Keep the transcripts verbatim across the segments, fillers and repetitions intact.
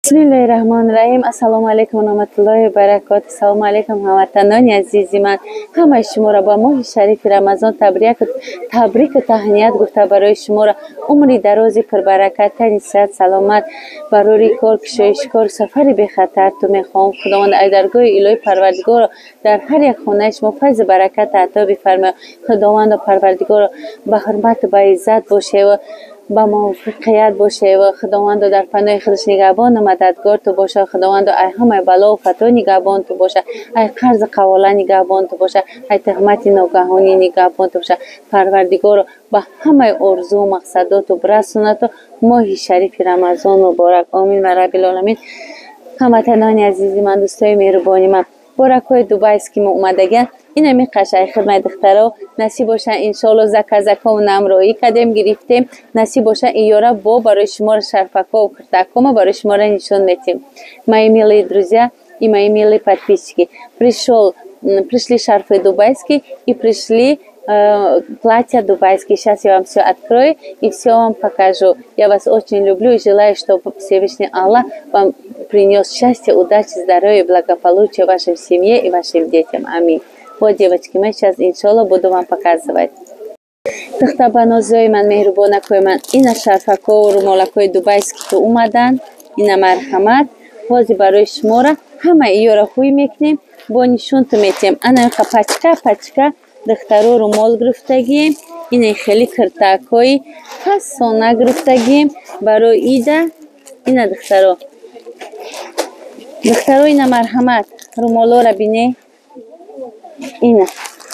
Бисмиллаҳир-раҳмонир-раҳим. Ассалому алайкум ва раҳматуллоҳи ва баракатуҳ. Салому алайкум ҳамватанони азизи ман. Ҳамаи шуморо ба моҳи шарифи Рамазон табрик табрику таҳният гуфта, барои шуморо умри дарози пурбаракатани сиҳат саломат, барори кор, кушоишкор, сафари бехатар ту мехоҳам. Худованд ай даргоҳи илоҳи Парвардигоро дар ҳар як хонаи шумо файзу бараката ато бифармояд. Худованду Парвардигоро ба ҳурмату ба иззат бошед, ба муваффақият бошед. Худованду дар паноҳи худаш нигоҳбону мададгор ту бошад. Худованду ай ҳамаи бало офатҳо нигоҳбон ту бошад. Ай қарзи қавола нигоҳбон ту бошад. Ай тухмати ногаҳонӣ нигоҳбон ту бошад. Парвардигоро ба ҳамаи орзу мақсадоту расонату моҳи шарифи Рамазон муборак. Амин ва раббил оламин. Ҳамватанони азизи ман, дӯстои меҳрубони ман, боракҳои дубайст ки мо омадаган, ина меқашай хидмати духтаро насиб боша иншоалло заказакҳо намроӣ кардем, гирифтем. Насиб боша иёра бо барои шумо шарфакҳо куртакҳо мо барои шуморо нишон медиҳем. Мои милые друзья и мои милые подписчики, пришел пришли шарфы дубайские и пришли э, платья дубайские. Сейчас я вам все открою и все вам покажу. Я вас очень люблю и желаю, чтобы Всевышний Аллах вам принес счастье, удачи, здоровья и благополучия вашей семье и вашим детям. Аминь. Вот, девочки, мы сейчас, иншаллах, буду вам показывать. Тухтабанозои ман, меҳрубонакои ман, ина шарфако, румолакои дубайски ту умадан, ина марҳамат. Ҳозир барои шуморо ҳама иёра хӯй мекунем, бо нишон ту метиҳем. Ана иқа пачка пачка духтаро румол гирифтагием, ина хели киртакҳои фасона гирифтагием барои ида. Ина духтаро духтаро ина марҳамат, румолора бине. Ина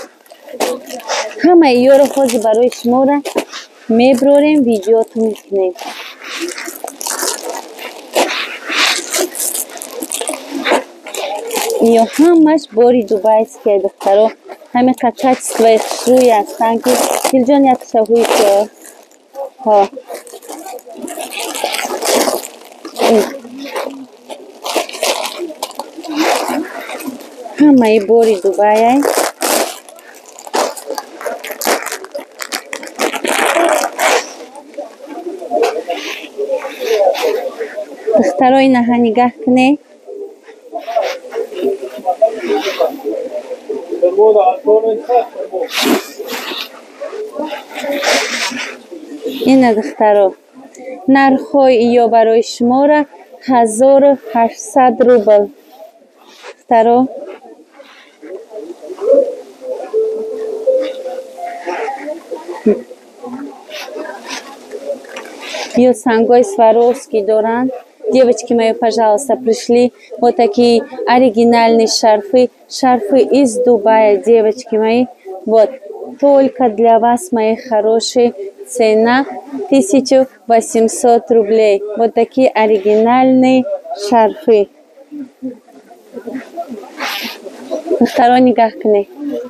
ҳама иёро ҳозир барои шуморо меброрем, видеоту мекунем. иё ҳамаш бори дубайские духтаро, ҳамиқа качествои хушрӯи ҳастанд ки дилҷон якша ҳуй ки ҳо ҳамаи бори дубайай. духтаро инаҳа нигаҳ куне. ина духтаро нархҳои иё барои шуморо ҳазору ҳаштсад рубл. духтаро иё сангои Сваровский доранд. Девочки мои, пожалуйста, пришли вот такие оригинальные шарфы, шарфы из Дубая, девочки мои. Вот, только для вас, мои хорошие, цена тысяча восемьсот рублей. Вот такие оригинальные шарфы. Второй нигах кне.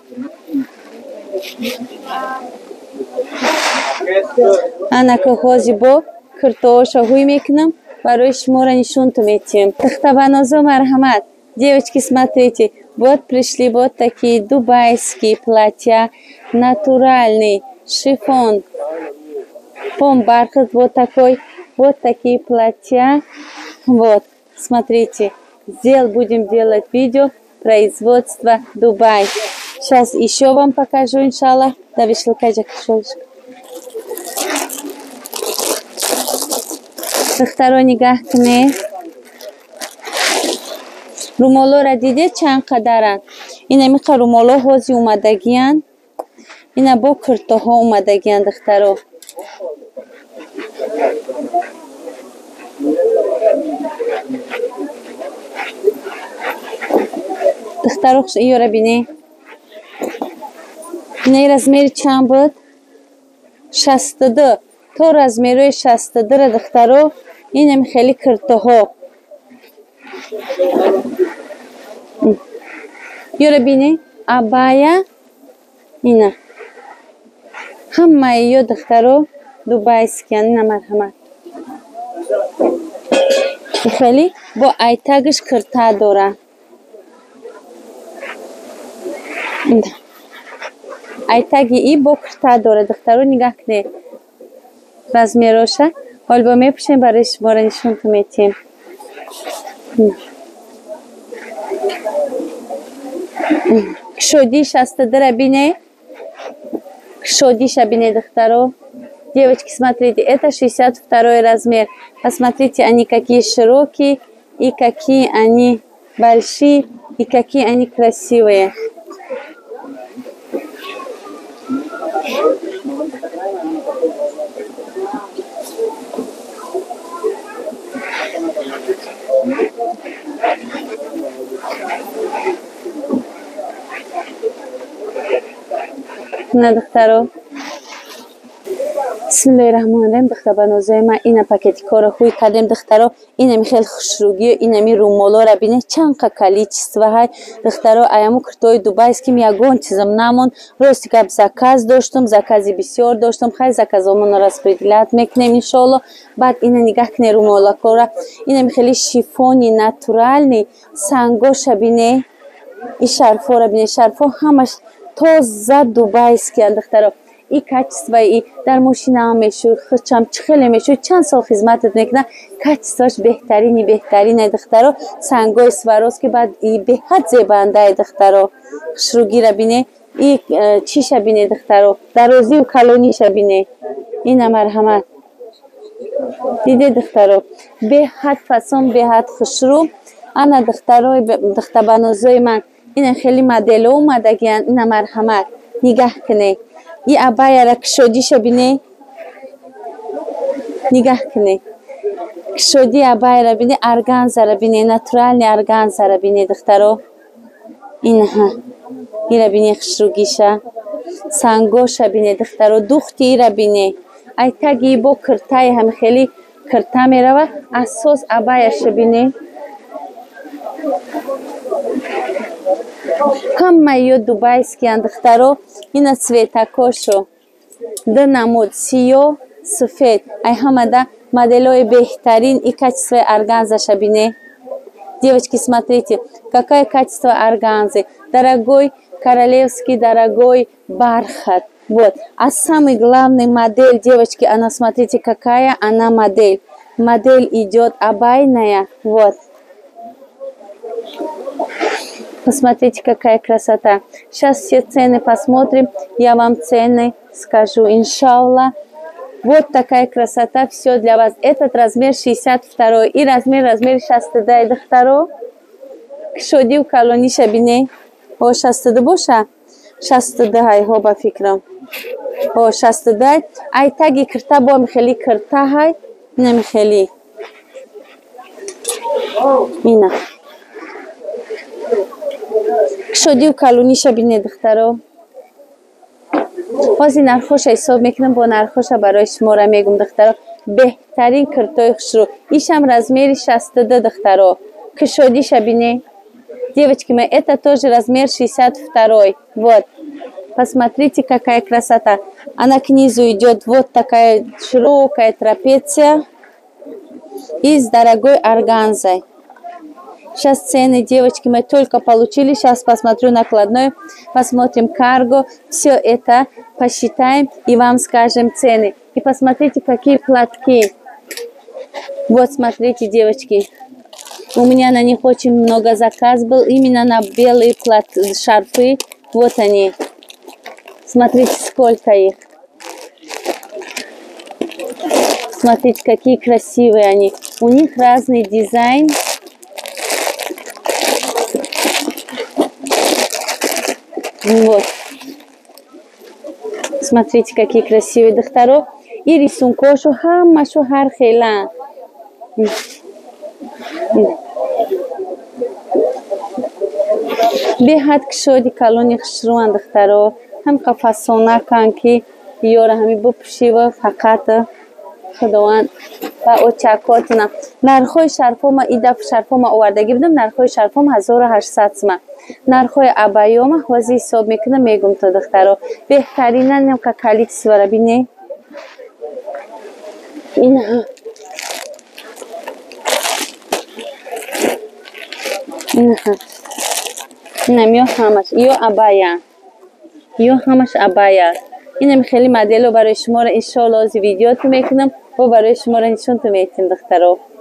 Ана кохози бо куртоша хуй мекунам, барои шуморо нишон ту метиҳем. Тухтабанозо марҳамат. Девочки, смотрите, вот пришли вот такие дубайские платья, натуральный шифон, пом бархат, вот такой, вот такие платья. Вот, смотрите, сдел, будем делать видео производства Дубай. Сейчас еще вам покажу, иншаллах. Да, вишлыкайжак, шолшка. Второй нигах кне. Румолора диде чанд қадаран. Ина миқа румоло ҳози умадагиян. Ина бо куртоҳо умадагиян духтаро. духтаро иёра бине. Ина размери чанд буд? шасту ду. То размерои шасту ду ра духтаро. Ина михели куртоҳо. иёра бине. Абая. Ина. ҳамаи иё духтаро дубайскиян. Ина марҳамат. михели бо айтагиш курта дора. Ина. айтаги и бо курта дора. Духтаро нигах кне. размероша. ҳол бо мепӯшем барои шуморо нишон ту метиҳем. кшоди шастадара бине. Кшоди шабине духтаро. Девочки, смотрите, это шестьдесят второй размер. Посмотрите, они какие широкие, и какие они большие, и какие они красивые. На духтаро. Бисмиллаҳир-раҳмонир-раҳим. Духтабанозои ман ина пакети кора хуй кардем духтаро. Инами хел хушругиё, инами румолора бине чанқа количестваҳай духтаро. Аяму куртои дубайским ягон чизам намон. Рости гап заказ доштум, закази бисёр доштум. Хай заказомон распределят мекунем иншолло. Баъд ина нигаҳ кунед румола кора. Инами хели шифони натурални сангоша бине. И шарфора бине. Шарфо ҳамаш тоза дубайскиянд духтаро. И качество, и дар мошина мешуй, хучам чихеле мешуй, чанд сол хизматат мекунад, качествош беҳтарини беҳтарин духтаро. Сангои Сваровски баъд и беҳад зебанда духтаро. Хушругира бине, и чиша бине духтаро, дарозию калониша бине. Ина марҳамат. Диде духтаро, беҳад фасон, беҳад хушру. Ана духтарои духтабанозои ман, ина хели модело омадагиянд, ина марҳамат. Нигаҳ кунед. И абаяра кшодиша бине. Нигаҳ кунед. Кшоди абаяра бине, органзара бине, натурални органзара бине духтаро. Инаҳа. Ира бине хушругиша. Сангоша бине духтаро. Духти ира бине. Айтаги бо киртаи ҳами хели кирта мерава. Асос абаяша бине. Ҳама ё дубайскиянд духтаро. Ина цветакошо. Ду намуд сиё, сафед. Ай ҳамада моделои беҳтарин и качество органзаша бине. Девочки, смотрите, какое качество органзы. Дорогой королевский, дорогой бархат. Вот. А самый главный модель, девочки, она, смотрите, какая она модель. Модель идет абайная. Вот. Посмотрите, какая красота. Сейчас все цены посмотрим. Я вам цены скажу, иншалла. Вот такая красота. Все для вас. Этот размер шестьдесят второй. И размер, размер шастадай духтаро. Кшодив калониша бине. О, шастада боша. Шастадай хоба фикрам. О, шастадай. Ай таги кирта бо михели кирта хай. Не михели. Ина. Кшодив калониша бине духтаро. Бази нархоша ҳисоб мекунам, бо нархоша барои шумора мегум духтаро. Беҳтарин киртои хушру. Ишам размери шастад духтаро. Кшодиша бине. Девочки мои, это тоже размер шестьдесят второй. Вот. Посмотрите, какая красота. Она к низу идет. Вот такая широкая трапеция. И с дорогой органзой. Сейчас цены, девочки, мы только получили. Сейчас посмотрю накладной, посмотрим карго. Все это посчитаем и вам скажем цены. И посмотрите, какие платки. Вот, смотрите, девочки. У меня на них очень много заказ был. Именно на белые плат... шарфы. Вот они. Смотрите, сколько их. Смотрите, какие красивые они. У них разный дизайн. Вот. Смотрите, какие красивые духтаро. И рисункошу хамашу хархела. Беҳад кшоди калони хушруан духтаро. Ҳам қафасона кан ки ёра ҳами бупушива фақат худованд ба очакотна. Нархои шарфома ида шарфома овардаги будам. Нархои шарфом ҳазору ҳаштсад суман. Нархои абайома ҳозир ҳисоб мекунам, мегум то духтаро. Беҳтарина намка количествора бине. Ина Ина Инам ё ҳамаш ё абая. Ё ҳамаш абая. Инам хели модело барои шуморо иншолло ози видеоту мекунам ва барои шуморо нишонту метим духтаро.